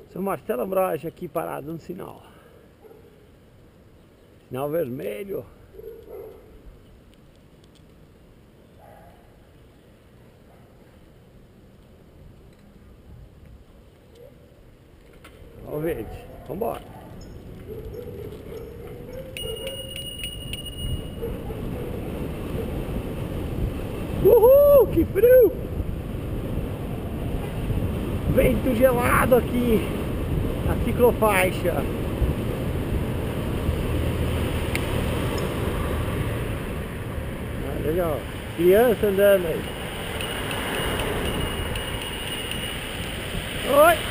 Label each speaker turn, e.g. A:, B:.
A: Seu Marcelo Ambrosio aqui parado no sinal. Sinal vermelho. Ó, verde. Vambora. Uhul, que frio! Vento gelado aqui na ciclofaixa. Ah, legal. Criança andando aí. Oi!